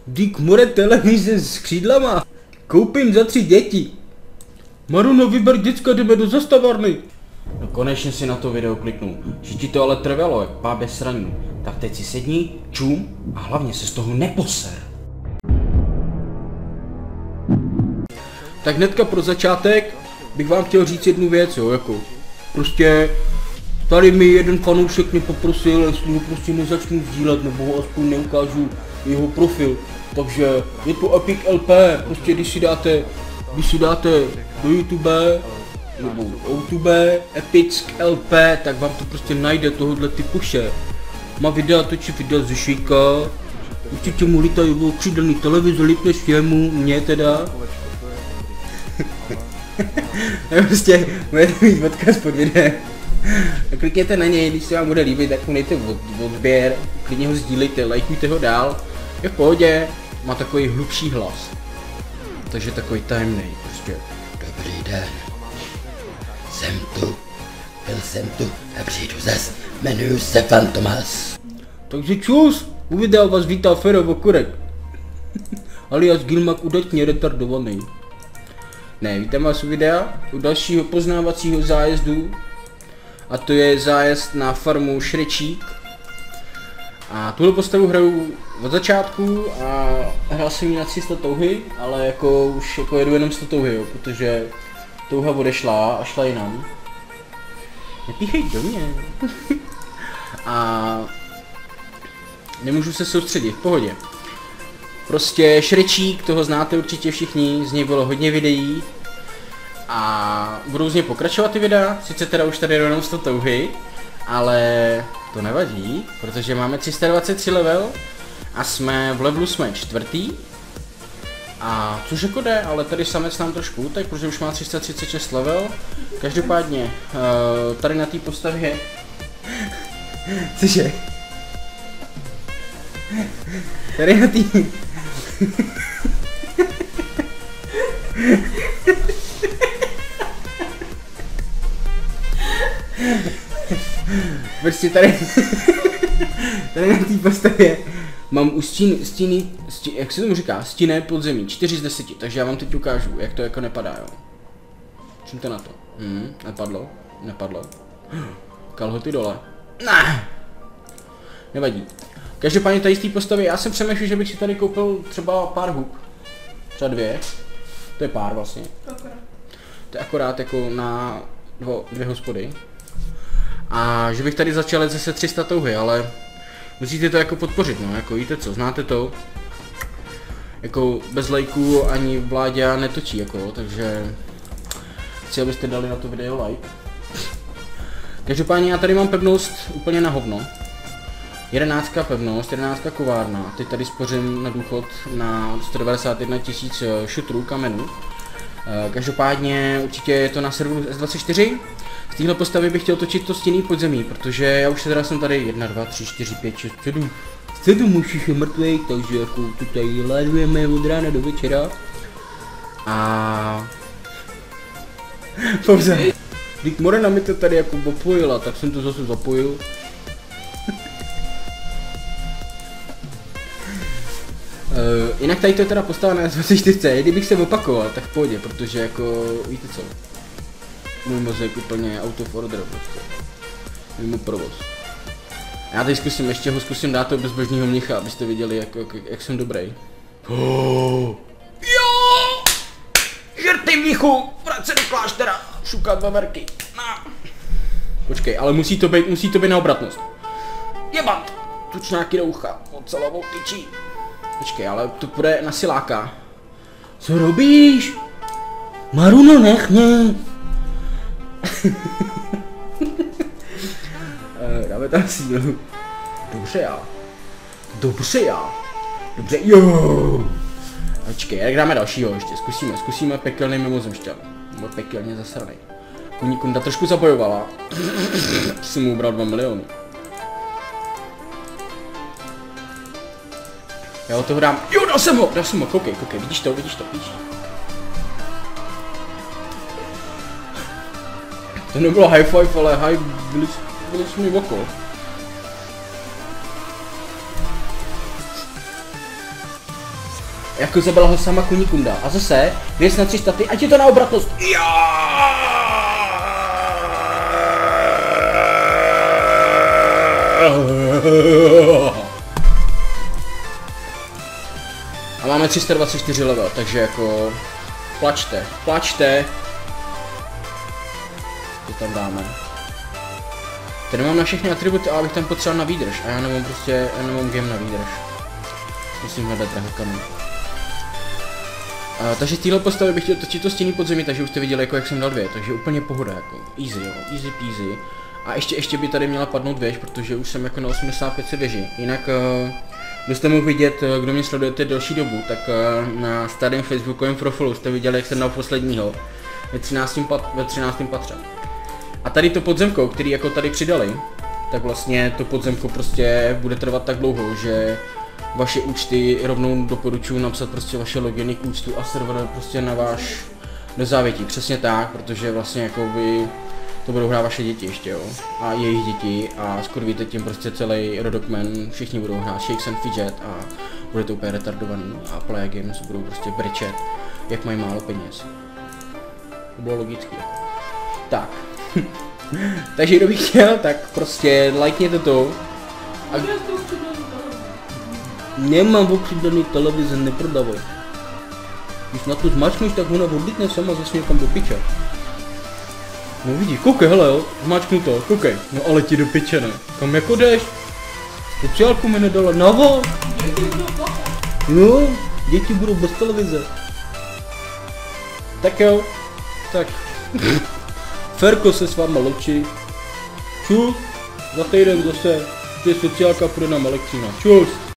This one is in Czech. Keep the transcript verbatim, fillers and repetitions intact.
Dík more televize s křídlama. Koupím za tři děti. Maruno, vyber děcka, jdeme do zastavárny. No konečně si na to video kliknul. Že ti to ale trvalo, jak pábě sraní. Tak teď si sedni, čum a hlavně se z toho neposer. Tak hnedka pro začátek bych vám chtěl říct jednu věc, jo, jako prostě tady mi jeden fanoušek mě poprosil, jestli ho prostě nezačnu sdílet, nebo ho aspoň neukážu jeho profil. Takže je to Epic L P, prostě když si dáte, když si dáte do YouTube, nebo YouTube, Epic L P, tak vám to prostě najde tohohle typuše. Má videa, točí videa ze šejka, určitě mu lítají o křídelný televize, líp než jemu, mě teda. Prostě budete mít odkaz pod videem. Klikněte na něj, když se vám bude líbit, tak mu dejte od, odběr, klidně ho sdílejte, lajkujte ho dál. Je v pohodě, má takový hlubší hlas. Takže takový tajemný, prostě. Dobrý den. Jsem tu. Byl jsem tu a přijdu zas. Jmenuji se Fantomas. Takže čus, u videa vás vítá Fero Vokurek. Alias Gilmak udatně retardovaný. Ne, vítám vás u videa, u dalšího poznávacího zájezdu. A to je zájezd na farmu Šrečík. A tuhle postavu hraju od začátku a hrál jsem ji na tři sta touhy, ale jako už jako jedu jenom sto touhy, jo, protože touha odešla a šla jinam. Nepíchej do mě. A nemůžu se soustředit, v pohodě. Prostě Šrečík, toho znáte určitě všichni, z něj bylo hodně videí. A budou z něj pokračovat ty videa, sice teda už tady jenom sto touhy, ale to nevadí, protože máme tři sta dvacet tři level a jsme v levelu jsme čtvrtý. A což jako jde, ale tady samec nám trošku utek, protože už má tři sta třicet šest level. Každopádně, tady na té postavě... Cože? Tady na té... Prostě tady... tady na té postavě mám u stíny, stíny, stí, jak se tomu říká, stinné podzemí, čtyři z deseti, takže já vám teď ukážu, jak to jako nepadá, jo. Čím to na to? Hmm, nepadlo, nepadlo. Kalhoty dole. Ne. Nevadí. Každopádně tady z té postavy, já jsem přemýšlel, že bych si tady koupil třeba pár hub. Třeba dvě. To je pár vlastně. To je akorát jako na dvo, dvě hospody. A že bych tady začal jet zase tři sta touhy, ale musíte to jako podpořit, no, jako víte co, znáte to. Jako bez lajků ani vládě netočí, jako, takže chci, abyste dali na to video like. Každopádně já tady mám pevnost úplně na hovno. jedenáctka pevnost, jedenáctka kovárna, teď tady spořím na důchod na sto devadesát jedna tisíc šutrů kamenů. Každopádně určitě je to na serveru S dvacet čtyři. Z téhle postavy bych chtěl točit to stinný podzemí, protože já už teda jsem tady jedna, dva, tři, čtyři, pět, šest, sedm. sedm už je mrtvej, takže jako tutaj ládujeme od rána do večera. A... Pouze. Když Morena mi to tady jako zapojila, tak jsem to zase zapojil. Uh, jinak tady to je teda postavené na dvacet čtyři, kdybych se opakoval, tak v pohodě, protože jako, víte co, můj mozek úplně out of order prostě, mimo provoz. Já teď zkusím, ještě ho zkusím dát toho bezbožního mnicha, abyste viděli, jak, jak, jak jsem dobrý. Oh. Jo! Žerty mnichu, vrať se do kláštera, šukat veverky, no. Počkej, ale musí to být, musí to být na obratnost. Jebat, tučňáky do ucha, ocelovou tyčí. Počkej, ale to půjde na siláka. Co robíš? Maruno, nech mě. Dáme tam sílu. Dobře já. Dobře já. Dobře, jo. Počkej, jak dáme dalšího ještě, zkusíme, zkusíme pekelný mimozemšťan. Byl pekelně zasranej. Kuní kunda trošku zabojovala. Jsem mu ubral dva miliony. Já ho toho dám. Jo, dal jsem ho, dal jsem ho, koukej, koukej, vidíš to, vidíš to, vidíš to. To nebylo high five, ale high, byli, byli jsme mi oko. Jako zabila ho sama Kunikunda. A zase, věc na tři staty, ať je to na obratnost. A máme tři sta dvacet čtyři level, takže jako... Plačte, plačte. To tam dáme. Tady mám na všechny atributy, ale abych tam potřeboval na výdrž. A já nemám prostě, já nemám game na výdrž. Musím hledat drahokamy. Uh, takže z téhle postavy bych chtěl točit to stění podzemí, takže už jste viděli, jako jak jsem dal dvě, takže úplně pohoda, jako easy, jo, easy peasy. A ještě, ještě by tady měla padnout věž, protože už jsem jako na osmdesát pět věži. Jinak, uh, kdo jste mohl vidět, kdo mě sledujete delší dobu, tak uh, na starém facebookovém profilu jste viděli, jak jsem dal posledního ve třináctém pat, ve třináctém patře. A tady to podzemko, který jako tady přidali, tak vlastně to podzemko prostě bude trvat tak dlouho, že vaše účty rovnou doporučuji napsat prostě vaše loginy k účtu a server prostě na váš do závětí, přesně tak, protože vlastně jako vy to budou hrát vaše děti ještě, jo, a jejich děti a skurvíte tím prostě celý rodokmen, všichni budou hrát Shakes and Fidget a bude to úplně retardovaný a Play Games budou prostě brečet, jak mají málo peněz. To bylo logický. Tak. Takže kdo by chtěl, tak prostě lajkněte to. A... Nemám okřídlený televize, neprodavaj. Když na to zmačkneš, tak ona odlítne sama zase někam do piče. No vidí, koukej, hele jo, zmačknu to, koukej. No ale ti do piče ne. Kam jako jdeš? Sociálku mi nedala, navo! No, děti budou bez televize. Tak jo, tak. Ferko se s váma loučí. Čus, za týden zase, že sociálka půjde na elektřina. Čus.